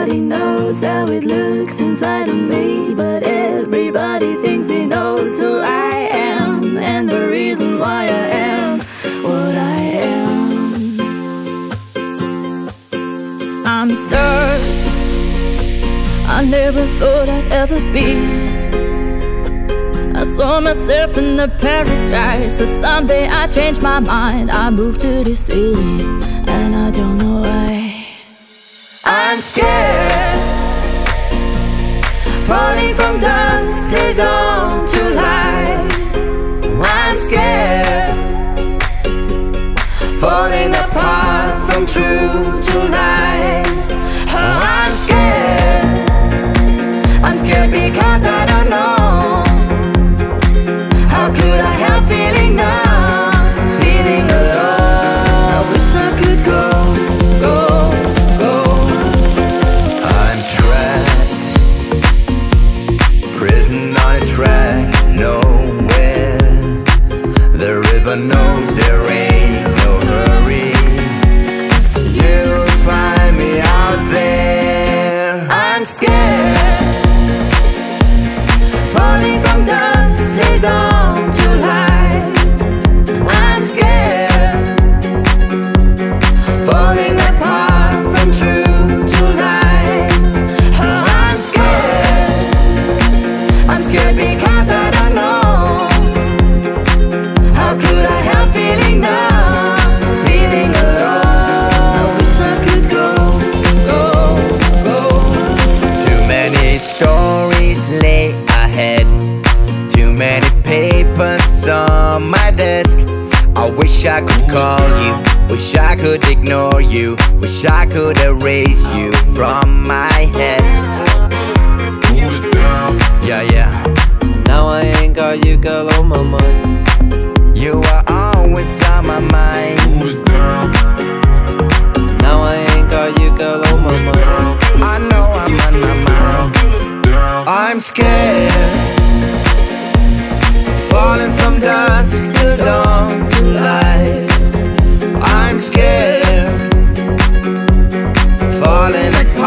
Nobody knows how it looks inside of me, but everybody thinks he knows who I am, and the reason why I am what I am. I'm stuck. I never thought I'd ever be. I saw myself in the paradise, but someday I changed my mind. I moved to the city, and I don't know why. I'm scared, falling from dusk till dawn to light. I'm scared, falling apart from truth to lies. Oh, I'm scared. I'm scared because I don't know. How could I help feeling numb, feeling alone? I wish I could go. I'm trapped, prison on a track, nowhere. The river knows there ain't no hurry. You'll find me out there. I'm scared, falling from dusk till dawn to light. I'm scared, falling apart from truth to lies. Oh, I'm scared. I'm scared because I don't know. How could I help feeling numb, feeling alone? I wish I could go. Too many stories lay ahead, too many papers on my desk. I wish I could call you, wish I could ignore you, wish I could erase you from my head. Move it down. Yeah. Now I ain't got you, girl, on my mind. You are always on my mind. Move it down. Now I ain't got you, girl, on my mind. I know I'm on my mind. I'm scared, falling from dusk till dawn to light. I'm scared, falling apart.